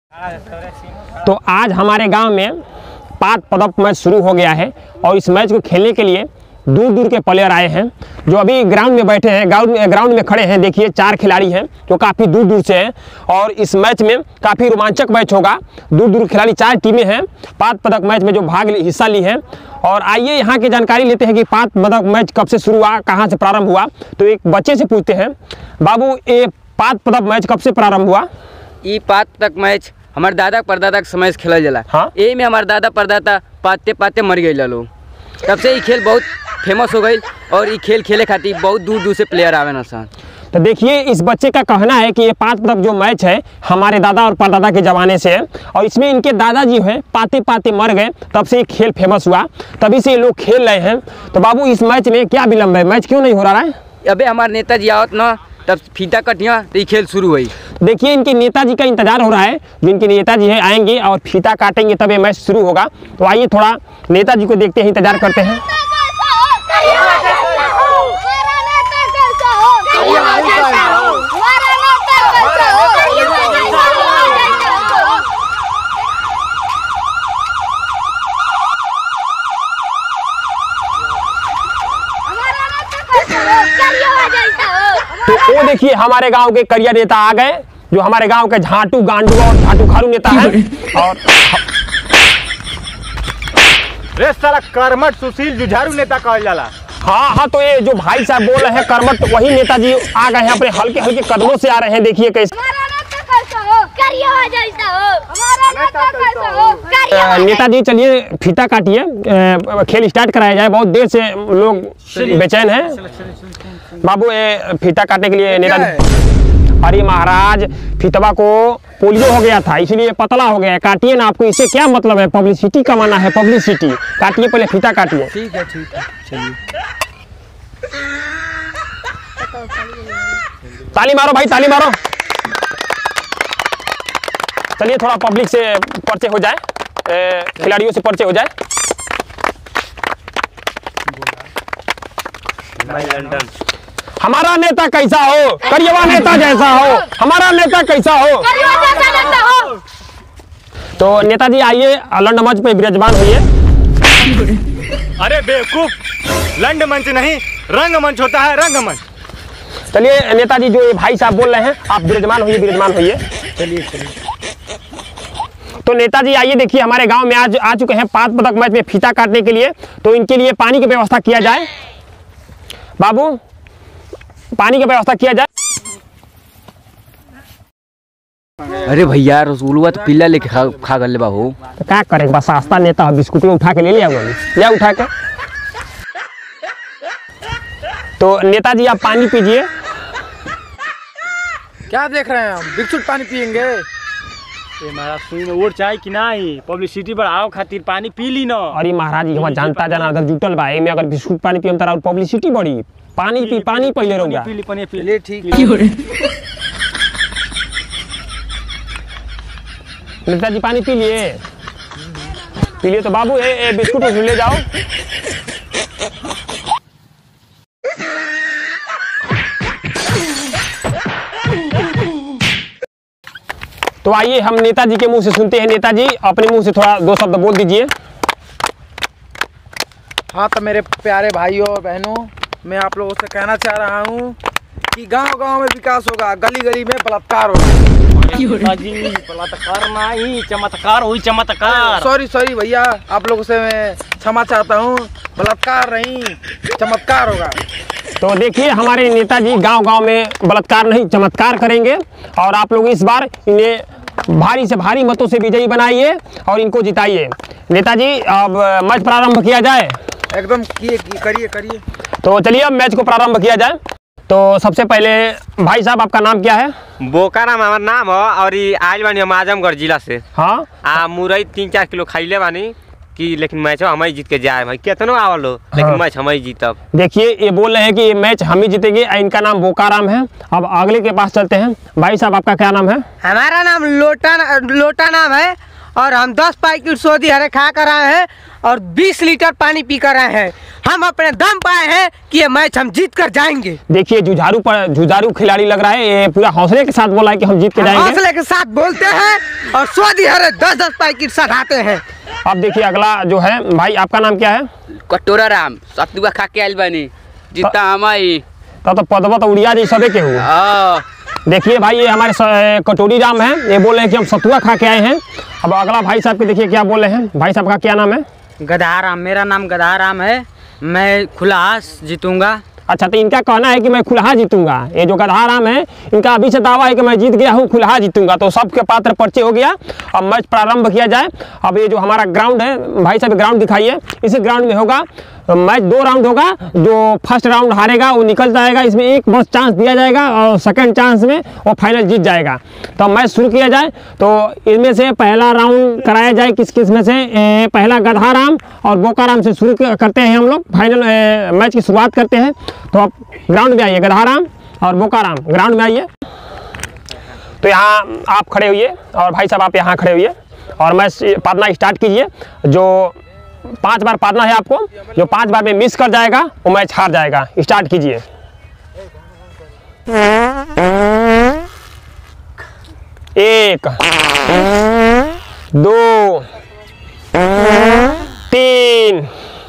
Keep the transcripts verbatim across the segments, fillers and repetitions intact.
तो आज हमारे गांव में पाद पदक मैच शुरू हो गया है और इस मैच को खेलने के लिए दूर दूर के प्लेयर आए हैं जो अभी ग्राउंड में बैठे हैं। ग्राउंड में ग्राउंड में खड़े हैं। देखिए चार खिलाड़ी हैं जो काफ़ी दूर दूर से हैं और इस मैच में काफ़ी रोमांचक मैच होगा। दूर दूर खिलाड़ी चार टीमें हैं पाद पदक मैच में जो भाग हिस्सा ली हैं। और आइए यहाँ की जानकारी लेते हैं कि पाद पदक मैच कब से शुरू हुआ, कहाँ से प्रारंभ हुआ। तो एक बच्चे से पूछते हैं, बाबू ये पाद पदक मैच कब से प्रारंभ हुआ? ये पाद पदक मैच हमारे दादा परदादा के समय से खेला जाला। हाँ? ए में हमारे दादा परदादा पाते पाते मर गए लोग। तब से ये खेल बहुत फेमस हो गई और ये खेल खेले खातिर बहुत दूर दूर से प्लेयर आवे ना सर। तो देखिए इस बच्चे का कहना है कि ये पाद पदक जो मैच है हमारे दादा और परदादा के ज़माने से है और इसमें इनके दादाजी हैं पाते पाते मर गए, तब से ये खेल फेमस हुआ, तभी से ये लोग खेल रहे हैं। तो बाबू इस मैच में क्या विलम्ब है, मैच क्यों नहीं हो रहा है? अबे हमारे नेताजी आवत ना तब फीता कटिया तो ये खेल शुरू हुई। देखिए इनके नेताजी का इंतजार हो रहा है, जिनके नेताजी है आएंगे और फीता काटेंगे तब ये मैच शुरू होगा। तो आइए थोड़ा नेताजी को देखते हैं, इंतजार करते हैं। तो वो देखिए हमारे गांव के करिया नेता आ गए जो हमारे गांव के झाटू गांडू और झाटू खारू नेता है। और रे साला कर्मठ सुशील जुझारू नेता कहल जाला। हाँ हाँ तो ये जो भाई साहब बोल रहे हैं कर्मठ, तो वही नेताजी आ गए हैं, अपने हल्के हल्के कदमों से आ रहे हैं। देखिए कैसे नेताजी, चलिए फीता काटिए, खेल स्टार्ट कराया जाए, बहुत देर से लोग बेचैन हैं। बाबू ये फीता काटने के लिए नेताजी। अरे महाराज फीतवा को पोलियो हो गया था इसलिए पतला हो गया है, काटिए ना। आपको इससे क्या मतलब है? पब्लिसिटी कमाना है, पब्लिसिटी। काटिए पहले फीता काटिए। ठीक है ठीक है चलिए। ताली मारो भाई, ताली मारो। चलिए थोड़ा पब्लिक से परिचय हो जाए, खिलाड़ियों से परिचय हो जाए। हमारा नेता कैसा हो, करियवा नेता जैसा हो। हमारा नेता कैसा हो। तो नेताजी आइए लंड मंच पे विराजमान होइए। अरे बेवकूफ, लंड मंच नहीं रंग मंच होता है, रंग मंच। चलिए नेताजी जो ये भाई साहब बोल रहे हैं आप विराजमान होइए, विराजमान होइए। चलिए चलिए। तो नेताजी आइए, देखिए हमारे गांव में आज आ चुके हैं पाद पदक मैच में फीता काटने के लिए। तो इनके लिए पानी की व्यवस्था किया जाए। बाबू पानी की व्यवस्था किया जाए। अरे भैया रसगुल्ला तो पिल्ला लेके खा खा गले बाबू। तो क्या करें, बस आस्था नेता बिस्कुट में उठा के ले लिया ले उठा के। तो नेताजी आप पानी पीजिए। क्या देख रहे हैं हम, बिस्कुट पानी पियेंगे? ये महाराज सुई में वोट चाहे कि नहीं, पब्लिसिटी बढ़ाओ खातिर पानी पी ली ना। अरे महाराज ये जनता जनार्दन जुटल बा, में अगर बिस्कुट पानी पियम तरा पब्लिसिटी बढ़ी। पानी पी, पानी पहले रहोगा। पी ली पानी पी ले ठीक। नेताजी पानी पी लिए पी लिए। तो बाबू ए, ए बिस्कुट ले जाओ। तो आइए हम नेताजी के मुंह से सुनते हैं। नेताजी अपने मुंह से थोड़ा दो शब्द बोल दीजिए। हाँ तो मेरे प्यारे भाइयों और बहनों, मैं आप लोगों से कहना चाह रहा हूँ कि गांव-गांव में विकास होगा, गली गली में बलात्कार होगा। बलात्कार नहीं, चमत्कार हुई, चमत्कार। सॉरी सॉरी भैया, आप लोगों से मैं क्षमा चाहता हूँ, बलात्कार नहीं चमत्कार होगा। तो देखिए हमारे नेताजी गांव-गांव में बलात्कार नहीं चमत्कार करेंगे और आप लोग इस बार इन्हें भारी से भारी मतों से विजयी बनाइए और इनको जिताइए। नेताजी अब मैच प्रारंभ किया जाए। एकदम किए करिए करिए। तो चलिए अब मैच को प्रारंभ किया जाए। तो सबसे पहले भाई साहब आपका नाम क्या है? बोकाराम हमारा नाम है और आज बानी हम आजमगढ़ जिला से। हाँ आ मुरई तीन चार किलो खाइले बानी कि लेकिन मैच हम ही जीत के जाए भाई, कितनो आवल हो लेकिन हाँ। मैच हम ही जीतब। देखिए ये बोल रहे हैं कि ये मैच हम ही जीतेंगे। इनका नाम बोकाराम है। अब अगले के पास चलते हैं। भाई साहब आपका क्या नाम है? हमारा नाम लोटा लोटा नाम है और हम दस पैकेट सोदी हरे खा कर आए हैं और बीस लीटर पानी पी कर आए हैं। हम अपने दम पाए हैं कि ये मैच हम जीत कर जाएंगे। देखिए जुझारू पर जुझारू खिलाड़ी लग रहा है, ये पूरा हौसले के साथ बोला है कि हम जीत के जाएंगे। हौसले के साथ बोलते हैं और सोदी हरे दस दस पैकेट सटाते हैं। अब देखिए अगला जो है भाई, आपका नाम क्या है? कटोरा राम सतुआ खा के आइल बानी जीता हमारी। तब तो पदवा तो उड़िया जी सबे के हुआ। हाँ देखिए भाई ये हमारे स- कटोरी राम है, ये बोल रहे हैं कि हम सतुआ खा के आए हैं। अब अगला भाई साहब के देखिए क्या बोल रहे हैं। भाई साहब का क्या नाम है? गदाराम, मेरा नाम गदाराम है। मैं खुलास जीतूंगा। अच्छा, तो इनका कहना है कि मैं खुलहा जीतूंगा। ये जो गधाराम है इनका अभी से दावा है कि मैं जीत गया हूँ, खुलहा जीतूंगा। तो सबके पात्र पर्चे हो गया। अब मैच प्रारंभ किया जाए। अब ये जो हमारा ग्राउंड है, भाई साहब ग्राउंड दिखाइए। इसी ग्राउंड में होगा मैच, दो राउंड होगा। जो फर्स्ट राउंड हारेगा वो निकल जाएगा, इसमें एक बस चांस दिया जाएगा और सेकंड चांस में वो फाइनल जीत जाएगा। तो मैच शुरू किया जाए। तो इनमें से पहला राउंड कराया जाए किस किस में से? ए, पहला गधाराम और बोकाराम से शुरू करते हैं हम लोग। फाइनल मैच की शुरुआत करते हैं। तो आप ग्राउंड में आइए, गधाराम और बोकाराम ग्राउंड में आइए। तो यहाँ आप खड़े होइए और भाई साहब आप यहाँ खड़े होइए और मैच पादना स्टार्ट कीजिए। जो पांच बार पादना है आपको, जो पांच बार में मिस कर जाएगा वो मैच हार जाएगा। स्टार्ट कीजिए। एक, दो, तीन,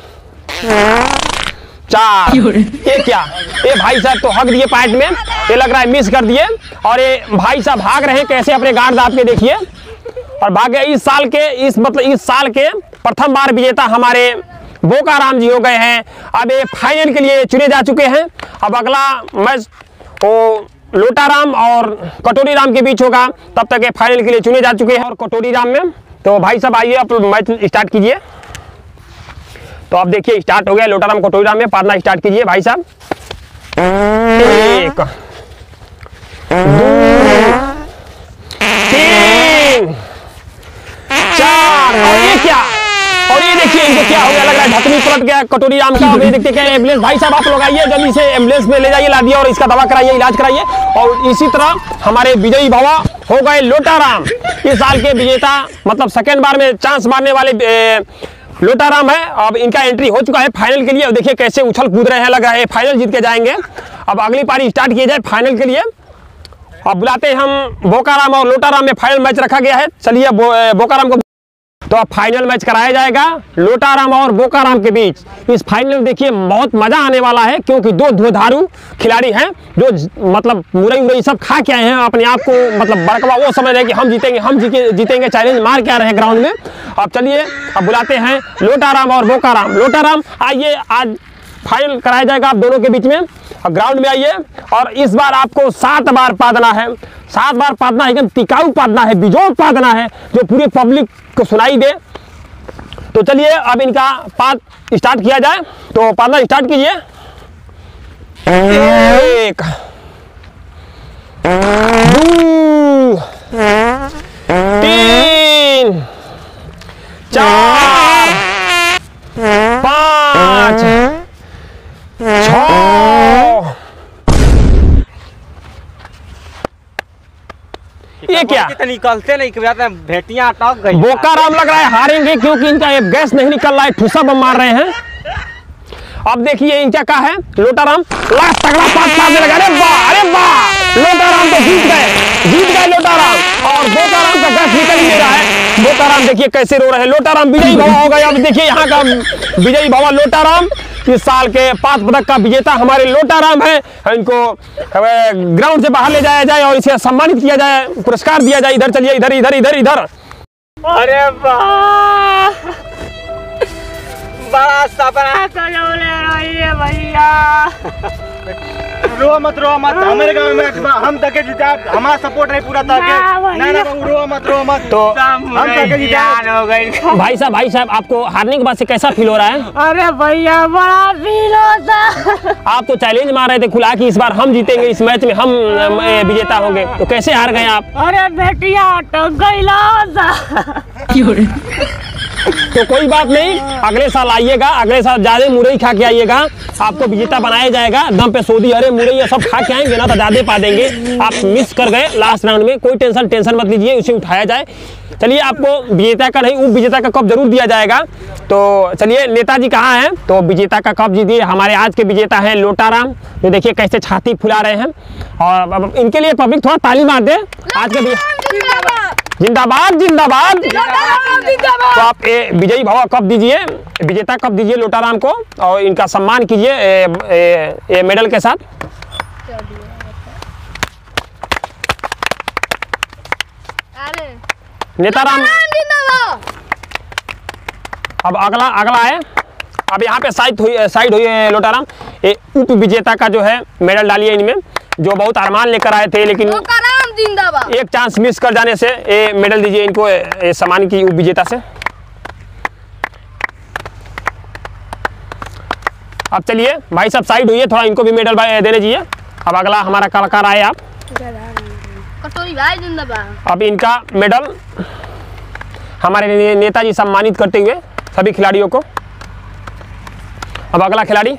चार। ये क्या? ये भाई साहब तो हक दिए पैट में, ये लग रहा है मिस कर दिए। और ये भाई साहब भाग रहे हैं कैसे, अपने गार्ड दाब के देखिए और भाग गए। इस साल के इस मतलब इस साल के प्रथम बार विजेता हमारे बोकाराम जी हो गए हैं। अब ये फाइनल के लिए चुने जा चुके हैं। अब अगला मैच वो लोटाराम और कटोरी राम के बीच होगा। तब तक ये फाइनल के लिए चुने जा चुके हैं और कटोरी राम में। तो भाई साहब आइए, आप मैच स्टार्ट कीजिए। तो आप देखिए स्टार्ट हो गया। लोटाराम कटोरी राम में पादना स्टार्ट कीजिए भाई साहब। एक, दो, तीन, चार। और ये क्या? और ये देखिए इनको क्या हो गया, लग रहा है ढकनी पलट गया कटोरी राम का। अब ये देखते क्या एम्बुलेंस, भाई साहब आप लोग आइए जल्दी से, एम्बुलेंस में ले जाइए, ला दिया और इसका दवा कराइए, इलाज कराइए। और इसी तरह हमारे विजयी भवा हो गए लोटाराम। इस साल के विजेता मतलब सेकेंड बार में चांस मारने वाले ए, लोटाराम है। अब इनका एंट्री हो चुका है फाइनल के लिए। अब देखिए कैसे उछल कूद रहे हैं, लग रहा है फाइनल जीत के जाएंगे। अब अगली पारी स्टार्ट की जाए फाइनल के लिए। अब बुलाते हैं हम बोकाराम और लोटाराम में फाइनल मैच रखा गया है। चलिए बो, बोकाराम को। तो अब फाइनल मैच कराया जाएगा लोटाराम और बोकाराम के बीच। इस फाइनल देखिए बहुत मजा आने वाला है, क्योंकि दो धुआधारू खिलाड़ी हैं जो मतलब मुरई उरई सब खा के आए हैं। अपने आप को मतलब बड़कवा वो समझ रहे हैं कि हम जीतेंगे, हम जीते जीतेंगे, चैलेंज मार के आ रहे हैं ग्राउंड में। अब चलिए अब बुलाते हैं लोटाराम और बोकाराम। लोटाराम आइए, आज फाइनल कराया जाएगा आप दोनों के बीच में। अब ग्राउंड में आइए और इस बार आपको सात बार पादना है। सात बार पादना एकदम टिकाऊ पादना है, बिजोड़ पादना है, जो पूरे पब्लिक को सुनाई दे। तो चलिए अब इनका पाद स्टार्ट किया जाए। तो पादना स्टार्ट कीजिए। एक, दो, तीन, चार, पाँच, छः, ये क्या? निकलते नहीं, भेटियां अटक गई। बोकाराम लग रहा है हारेंगे, क्योंकि इनका ये गैस नहीं निकल रहा है, ठूसा बम मार रहे हैं। अब देखिए इनका क्या है, लोटाराम लास्ट तगड़ा पास मारने लगा। अरे वाह, अरे वाह, लोटाराम तो जीत गए, जीत गए लोटाराम। और बोकाराम का गैस निकल ही नहीं रहा है। बोकाराम देखिए कैसे रो रहे हैं। लोटाराम विजयी भवा हो गए। अब देखिए यहाँ का विजयी भवा लोटाराम, इस साल के पांच पदक का विजेता हमारे लोटाराम है। इनको ग्राउंड से बाहर ले जाया जाए और इसे सम्मानित किया जाए, पुरस्कार दिया जाए। इधर चलिए, इधर इधर इधर इधर। अरे वाह, बड़ा सपना सजौले रहिए भैया। रो मत रो मत, हमारे गांव में हम तक जीता, हमारा सपोर्ट है पूरा तक। ना ना रो मत रो मत। तो हम तक जीता हो गई। भाई साहब भाई साहब आपको हारने के बाद से कैसा फील हो रहा है? अरे भैया बड़ा फील होता। आप तो चैलेंज मार रहे थे खुला कि इस बार हम जीतेंगे, इस मैच में हम अ, विजेता होंगे। तो कैसे हार गए आप? अरे बेटिया अटक गई। तो कोई बात नहीं, अगले साल आइएगा, अगले साल ज़्यादा मुरई खा के आइएगा, आपको विजेता बनाया जाएगा। दम पे सोदी अरे मुरई ये सब खा के आएंगे ना तो ज़्यादा पा देंगे। आप मिस कर गए लास्ट राउंड में, कोई टेंशन टेंशन मत लीजिए, उसे उठाया जाए। चलिए आपको विजेता का नहीं उप विजेता का कप जरूर दिया जाएगा। तो चलिए नेताजी कहाँ हैं, तो विजेता का कप जीतिए। हमारे आज के विजेता हैं लोटाराम, जो देखिए कैसे छाती फुला रहे हैं। और अब इनके लिए पब्लिक थोड़ा ताली मार दे। आज के जिंदाबाद जिंदाबाद। तो आप ए, विजयी भव कप दीजिए, विजेता कप दीजिए लोटाराम को और इनका सम्मान कीजिए ए, ए, ए, मेडल के साथ। नेताराम अब अगला अगला है। अब यहाँ पे साइड हुई साइड हुई है लोटाराम। ए, उप विजेता का जो है मेडल डालिए इनमें, जो बहुत अरमान लेकर आए थे लेकिन एक चांस मिस कर जाने से ये मेडल दीजिए इनको, ये सम्मान की उप विजेता से। अब चलिए भाई सब साइड हुई है, थोड़ा इनको भी मेडल देने दीजिए। अब अगला हमारा कलाकार आए आप। अब इनका मेडल हमारे नेताजी सम्मानित करते हुए सभी खिलाड़ियों को। अब अगला खिलाड़ी।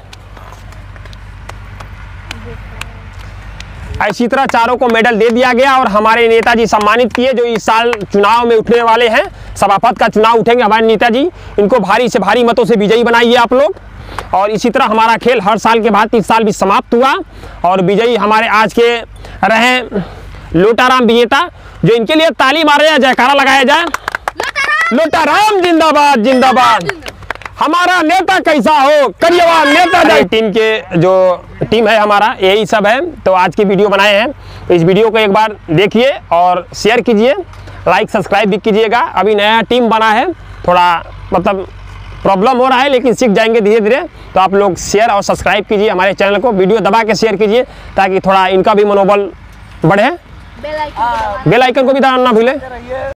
इसी तरह चारों को मेडल दे दिया गया और हमारे नेताजी सम्मानित किए, जो इस साल चुनाव में उठने वाले हैं। सभापति का चुनाव उठेंगे हमारे नेताजी, इनको भारी से भारी मतों से विजयी बनाइए आप लोग। और इसी तरह हमारा खेल हर साल के बाद इस साल भी समाप्त हुआ और विजयी हमारे आज के रहे लोटाराम विजेता, जो इनके लिए ताली मारे जाए, जयकारा लगाया जाए। लोटाराम जिंदाबाद जिंदाबाद। हमारा नेता कैसा हो, करिएवा नेता। टीम के जो टीम है हमारा यही सब है। तो आज की वीडियो बनाए हैं, तो इस वीडियो को एक बार देखिए और शेयर कीजिए, लाइक सब्सक्राइब भी कीजिएगा। अभी नया टीम बना है, थोड़ा मतलब प्रॉब्लम हो रहा है लेकिन सीख जाएंगे धीरे धीरे। तो आप लोग शेयर और सब्सक्राइब कीजिए हमारे चैनल को, वीडियो दबा के शेयर कीजिए ताकि थोड़ा इनका भी मनोबल बढ़े। बेल आइकन को भी दबाना ना भूलें।